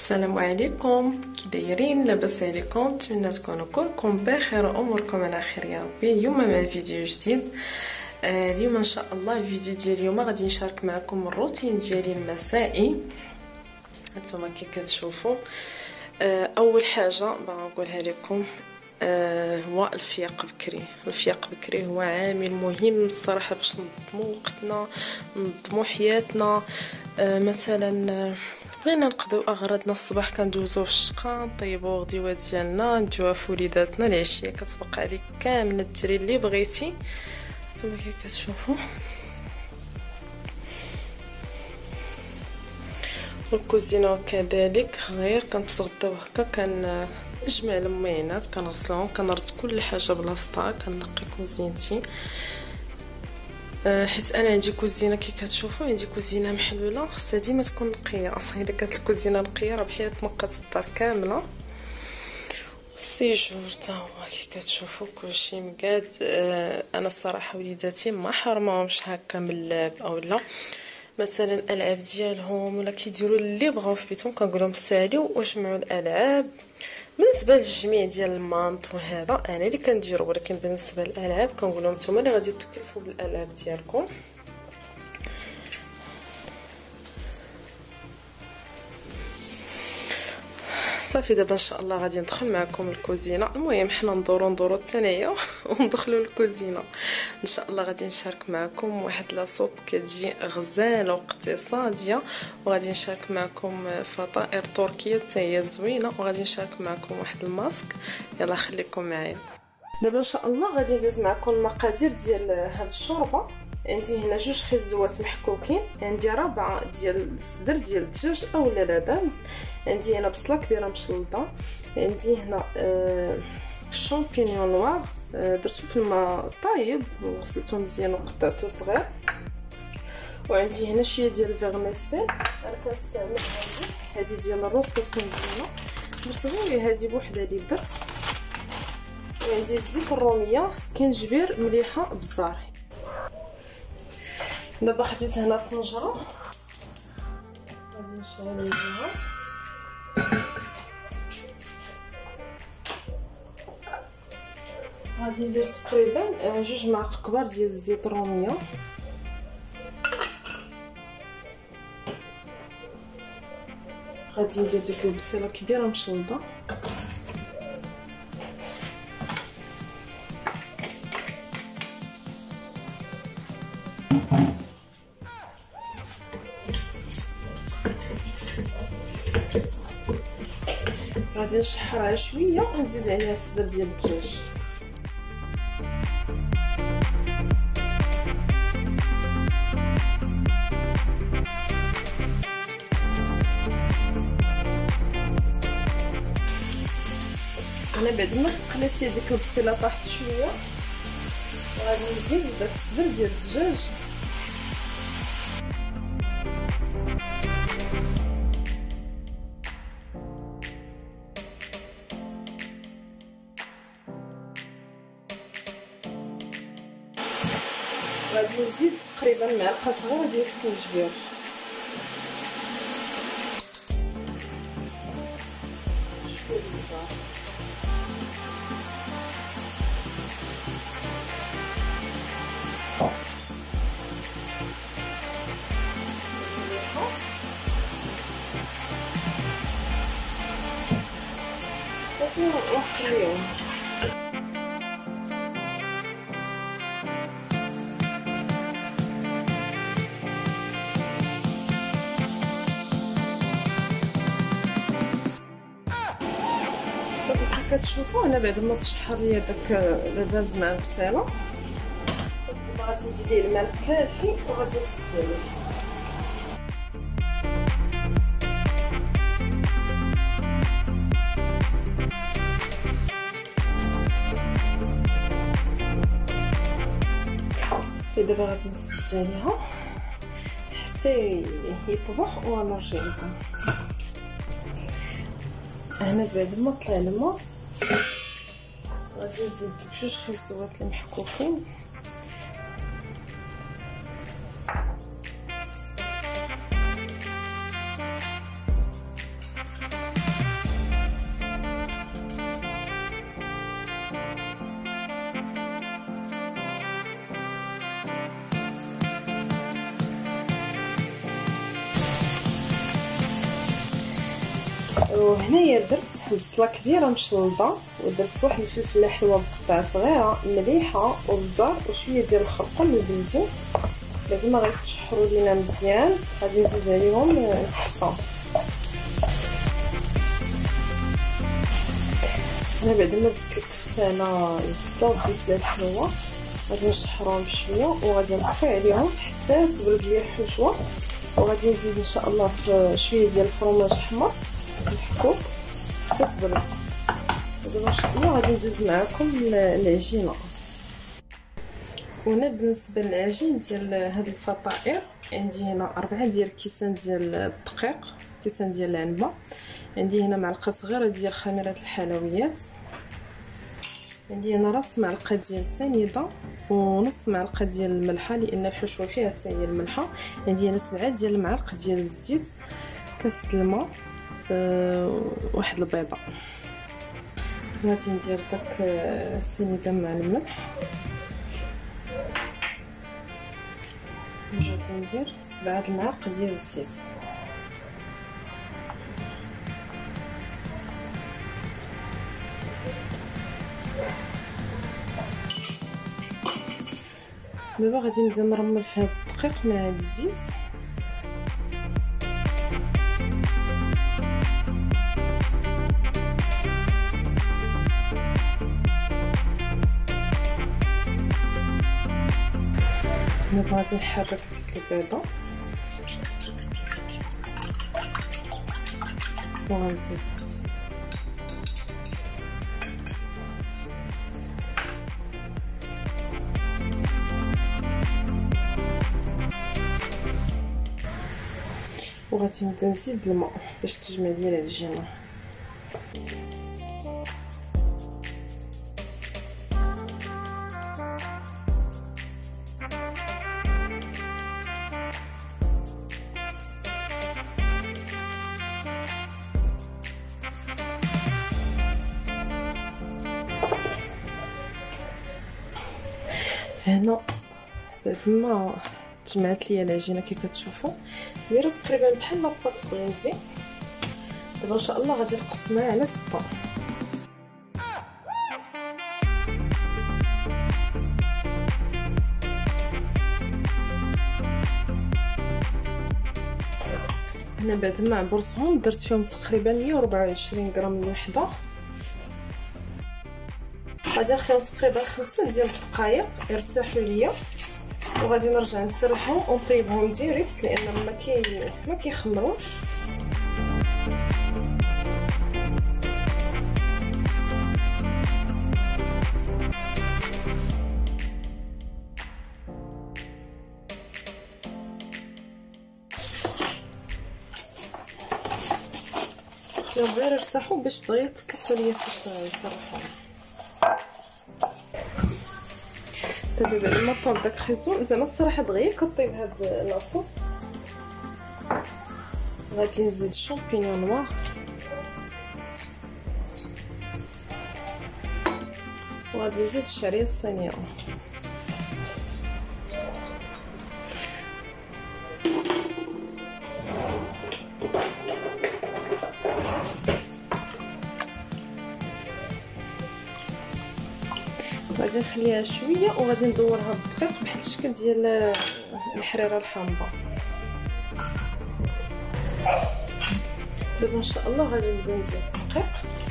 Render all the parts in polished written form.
السلام عليكم، كي دايرين؟ لاباس عليكم؟ نتمنى تكونوا كلكم بخير واموركم على خير يا ربي. اليوم مع فيديو جديد. اليوم ان شاء الله الفيديو ديال اليوم غادي نشارك معكم الروتين ديالي المسائي. هانتوما كي كتشوفوا اول حاجه باغا نقولها لكم هو الفياق بكري. الفياق بكري هو عامل مهم الصراحه باش ننظموا وقتنا، ننظموا حياتنا. مثلا بغينا نقضيو اغراضنا الصباح كندوزو في الشقه، نطيبو غديوات ديالنا، نديوها في وليداتنا. العشيه كتبقى عليك كامله ديري اللي بغيتي. نتوما كي كتشوفوا والكوزينه كذلك غير كنتغداو هكا. كنجمع المعينات، كنغسلهم، كنرد كل حاجه بلاصتها، كنقي كوزينتي. حيت انا عندي كوزينه كي كتشوفوا، عندي كوزينه محلوله خصها ديما تكون نقيه. اصلا الا كانت الكوزينه نقيه راه بحال تنقات الدار كامله. السيجور حتى هو كي كتشوفوا كلشي مقاد. انا الصراحه وليداتي ما حرمهمش هكا من اللعب اولا مثلا الالعاب ديالهم، ولا كيديروا اللي بغاو في بيتهم. كنقول لهم ساليو وجمعوا الالعاب. بالنسبه للجميع ديال المانط وهذا انا اللي كنديرو، ولكن بالنسبه للالعاب كنقول لهم نتوما اللي غادي تكلفوا بالالعاب ديالكم. صافي دابا ان شاء الله غادي ندخل معكم الكوزينه. المهم حنا ندورو الثانيه وندخلوا للكوزينه ان شاء الله. غادي نشارك معكم واحد لاصوب كتجي غزاله واقتصاديه، وغادي نشارك معكم فطائر تركيه حتى هي زوينه، وغادي نشارك معكم واحد الماسك. يلا خليكم معايا. دابا ان شاء الله غادي ندوز معكم المقادير ديال هاد الشوربه. عندي هنا 2 خزوات محكوكين، عندي 4 ديال الصدر ديال الدجاج اولا لاباز، عندي هنا بصله كبيره مشلطه، عندي هنا الشامبينيون نوار درتو في الماء طايب وغسلته مزيان وقطعته صغير، وعندي هنا شويه ديال الفيرميسيل. انا كنستعمل هذه ديال الروز كتكون زوينه، درت غير هذه بوحدها اللي درت. وعندي الزيت الروميه سكينجبير مليحه بزاري. دابا خديت هنا الطنجره غادي نشعل عليها. غادي ندير تقريبا 2 معالق كبار ديال الزيت الروميه. غادي ندير ديك البصيله كبيره مشلضه. غادي نشحرها شويه ونزيد عليها الصدر ديال الدجاج. انا بعد ما تقليت ديك البصيله طاحت شويه، غادي نزيد داك الصدر ديال الدجاج. غادي نزيد تقريبا معلقه صغيره ديال السكينجبير. صافي ونخليهم. صافي كي كتشوفوا انا بعد ما تشحر ليا داك لاباز مع البصيله، غادي ندير ليه الماء الكافي وغادي نسد عليه. دابا غادي نسد عليها حتى يطبخ ونرجع لكم. هنا بعد ما طلع الماء غادي نزيد 2 خزوات المحكوكين. وهنايا درت بصله كبيره مشلضه، ودرت واحد الفلفله حلوه بقطع صغيره، مليحه وبزار وشويه ديال الخرقه البلدي. بعد ما غيتشحروا لينا مزيان غادي نزيد عليهم الكفته. انا بعد ما زدت الكفته على البصله والفلفله الحلوه غادي نشحرهم بشويه وغادي نطفي عليهم حتى تبرد ليا الحشوه، وغادي نزيد ان شاء الله في شويه ديال الفرماج احمر محكوك حتى تبرد. ودابا ان شاء الله غادي ندوز معكم العجينه. وهنا بالنسبه للعجين ديال هاد الفطائر عندي هنا 4 ديال الكيسان ديال الدقيق، كيسان ديال العنبه، عندي هنا معلقه صغيره ديال خميره الحلويات، عندي هنا راس معلقه ديال سنيده ونص معلقه ديال الملحه لان الحشوه فيها حتى هي الملحه، عندي هنا 7 ديال المعالق ديال الزيت، كاس الماء، واحد البيضه. غادي ندير داك السنيده مع الملح، غادي ندير 7 المعالق ديال الزيت. دابا غادي نبدا نرمل في هذا الدقيق مع هذا الزيت. دابا غادي نحرك ديك البيضه وغنزيد وغادي نبدا نزيد الماء باش تجمع ليا العجينه. هنا بعد ما تجمعت ليا العجينه كي كتشوفوا دايره تقريبا بحال لاباط بغيزي. دابا ان شاء الله غادي نقسمها على 6. هنا بعد ما عبرتهم درت فيهم تقريبا 124 غرام الوحده، غادي نخليهم تقريبا 5 ديال الدقائق يرتاحوا ليا، وغادي نرجع نسرحهم ونطيبهم ديريكت لان ما كيخمروش. خليهم غير يرتاحوا باش دغيا تطلقوا ليا فاش نسرحهم. دابا بعد ما طاب داك الخيزون زعما الصراحه دغيا كطيب هاد لاصو، غادي نزيد الشامبينيون نوار وغادي نزيد الشعريه الصينيه. غادي نخليها شويه وغادي ندورها بالدقيق بحال الشكل ديال الحريره الحامضه. دابا ان شاء الله غادي نبدا نزيد الدقيق.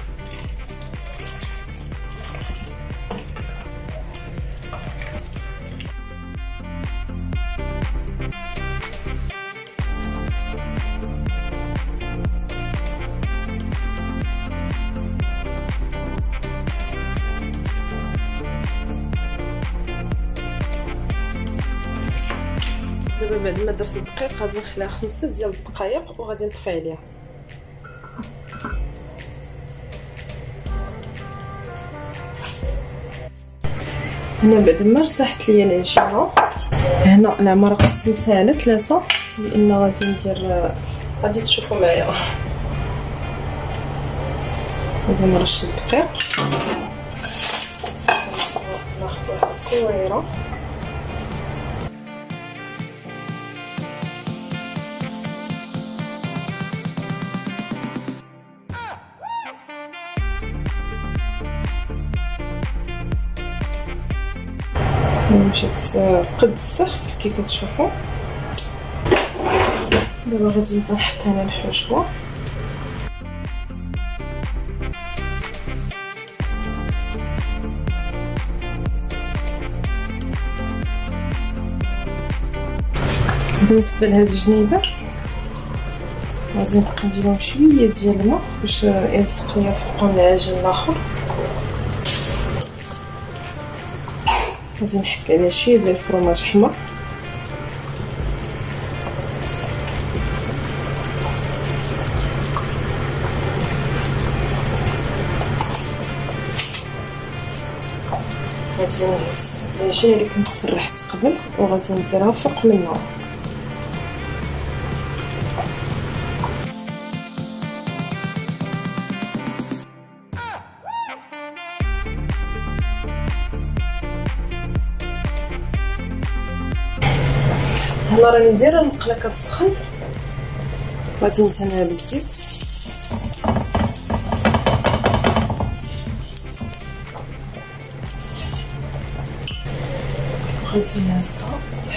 دابا بعد ما درت الدقيق غادي نخليها 5 ديال الدقائق وغادي نطفي عليها. هنا بعد ما ارتاحت ليا العجينه، هنا العماره قسمتها على 3 لان غادي ندير غادي تشوفوا معايا. غادي نرش الدقيق، ناخذ واحد الكويره مشات قد السخ كي كتشوفوا. دابا غادي نبدا نحط انا الحشوه. بالنسبه لهاد الجنيبات غادي نبقى نديرهم شويه ديال الماء باش يلصق ليا فوقهم العجين الاخر. غادي نحك عليه شويه ديال الفرماج حمر. غادي نهز العجين اللي كنت سرحت قبل وغادي نديرها فوق منه. هنا راني ندير المقله كتسخن، غادي ندهنها بالزيت. غادي نهزها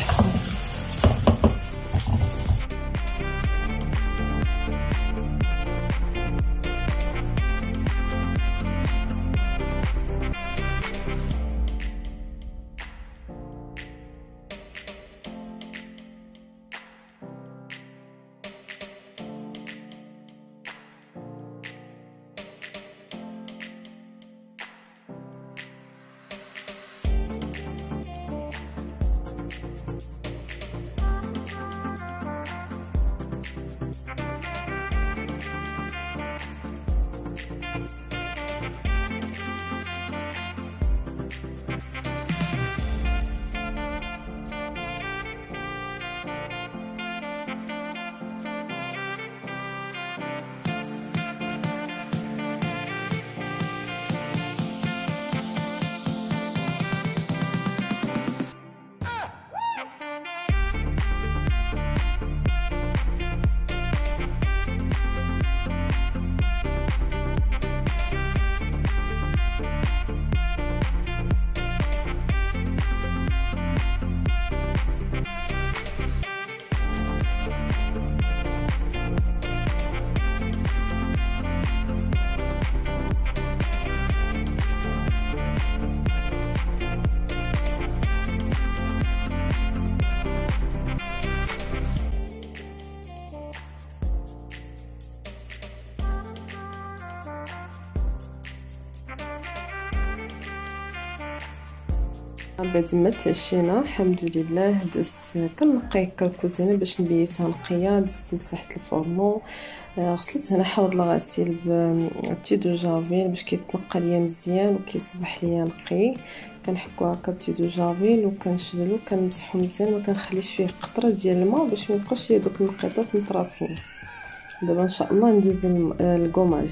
بعد ما تعشينا الحمد لله. دزت كنقي هكا الكوزينه باش نبيتها نقيه. دزت مسحت الفورنو، غسلت هنا حوض الغسيل بتيدو جافيل باش كيتنقى ليا مزيان وكيصبح ليا نقي. كنحكو هكا بتيدو جافيل وكنشدلو كنمسحو مزيان، ما كنخليش فيه قطره ديال الماء باش ما يبقاوش ليا دوك النقيطات متراصين. دابا ان شاء الله ندوزو الكوماج.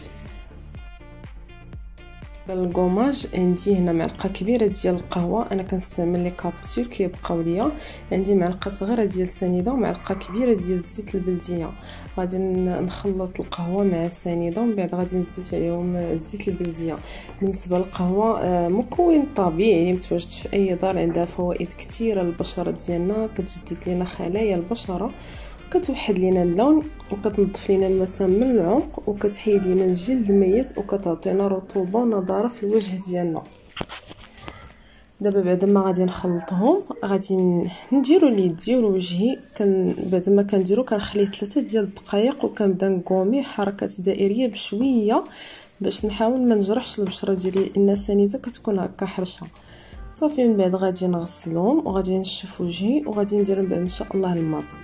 الكوماج عندي هنا معلقه كبيره ديال القهوه، انا كنستعمل لي كابسول كيبقاو ليا. عندي معلقه صغيره ديال السنيده ومعلقه كبيره ديال الزيت البلديه. غادي نخلط القهوه مع السنيده ومن بعد غادي نزيد عليهم الزيت البلديه. بالنسبه للقهوه مكون طبيعي متواجد في اي دار، عندها فوائد كثيره للبشره ديالنا، كتجدد لنا خلايا البشره، كتوحد لينا اللون وكتنظف لينا المسام من العمق وكتحيد لينا الجلد الميت وكتعطينا رطوبه ونضاره في الوجه ديالنا. دابا بعد ما غادي نخلطهم غادي نديرو اليدي والوجهي. بعد ما كنديرو كنخليه 3 ديال الدقائق وكنبدا نقومي حركات دائريه بشويه باش نحاول ما نجرحش البشره ديالي لان سنيته كتكون هكا حرشه. صافي من بعد غادي نغسلهم وغادي نشف وجهي وغادي ندير من بعد ان شاء الله الماسك.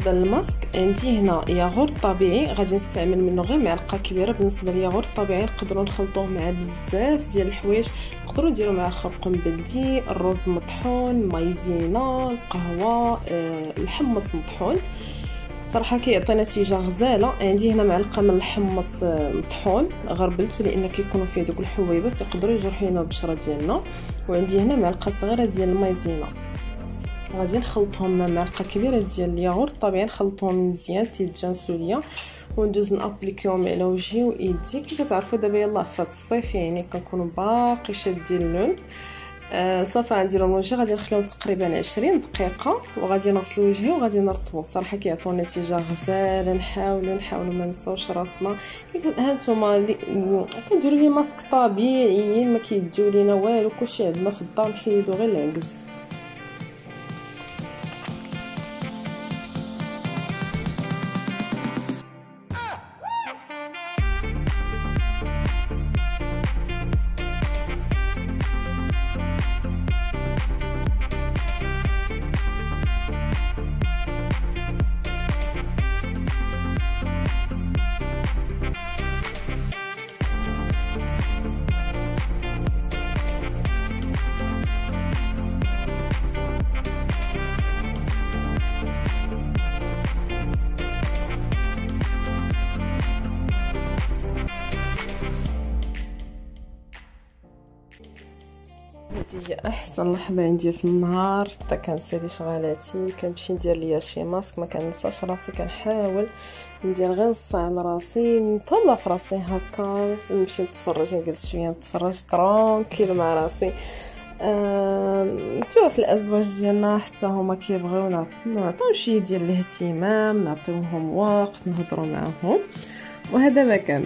بالنسبه للماسك عندي هنا ياغورت طبيعي، غادي نستعمل منه غير معلقه كبيره. بالنسبه للياغورت الطبيعي نقدروا نخلطوه مع بزاف ديال الحوايج، نقدروا نديروا معاه الخرقوم بلدي، الرز مطحون، مايزينا، القهوه، الحمص مطحون. صراحه كيعطي نتيجه غزاله. عندي هنا معلقه من الحمص مطحون غربلته لان كيكونوا فيه دوك الحبيبات يقدروا يجرحوا لنا البشره ديالنا. وعندي هنا معلقه صغيره ديال المايزينا، غادي نخلطهم مع معلقه كبيره ديال الياغورت طبيعي، نخلطهم مزيان تيتجانسوا ليا وندوز نابليكيهم على وجهي وايدي. كي كتعرفوا دابا يلاه في الصيف يعني كنكونوا باقي شادين اللون. صافي غنديرهم لوجهي، غادي نخليهم تقريبا 20 دقيقه وغادي نغسل وجهي وغادي نرطبو. صراحه كيعطيو نتيجه غزاله. نحاولوا ما نساوش راسنا. ها نتوما كنديروا لي ماسك طبيعيين ما كيديو لينا والو، كلشي عندنا في الدار، نحيدو غير العكز. هذه هي احسن لحظه عندي في النهار، حتى كنسالي شغالاتي كنمشي ندير ليا شي ماسك، ما كننساش راسي، كنحاول ندير غير نص ساعه لراسي، نتهلا في راسي هكا، نمشي نتفرج، نجلس شويه نتفرج ترونكيل مع راسي. نتوما في الازواج ديالنا حتى هما كيبغيو نعطيو شي ديال الاهتمام، نعطيوهم وقت، نهضروا معاهم، وهذا ما كان.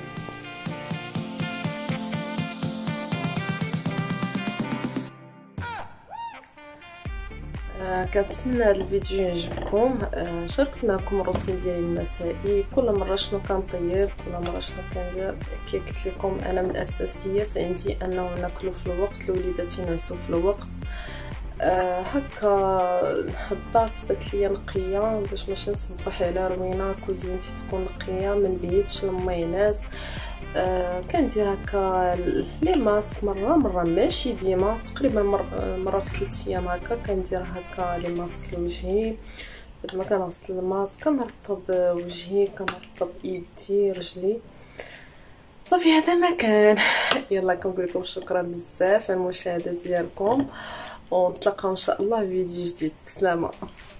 كنتمنى هذا الفيديو يعجبكم. شاركت معكم الروتين ديالي المسائي، كل مره شنو كنطيب، كل مره شنو كندير. كي قلت لكم انا من الاساسيات عندي انه ناكلوا في الوقت، الوليدات ينعسوا في الوقت. هكا الدار تبات ليا نقيه باش ماشي نصبح على روينه، كوزينتي تكون نقيه، ما نبيتش الماينات. كندير هكا لي ماسك مره ماشي ديما، تقريبا مره في 3 ايام هكا كندير هكا لي ماسك لوجهي. بعد ما كنغسل الماسك كنرطب وجهي، كنرطب ايدي، رجلي. صافي هذا ما كان. يلا كنقول لكم شكرا بزاف على المشاهده ديالكم، ونتلاقاو ان شاء الله في فيديو جديد. بسلامه.